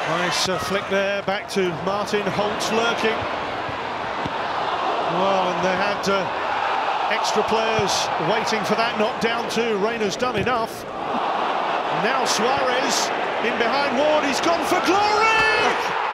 Nice flick there, back to Martin. Holt's lurking. Well, and they had extra players waiting for that knockdown too. Rayner's done enough. Now Suarez in behind Ward, he's gone for glory!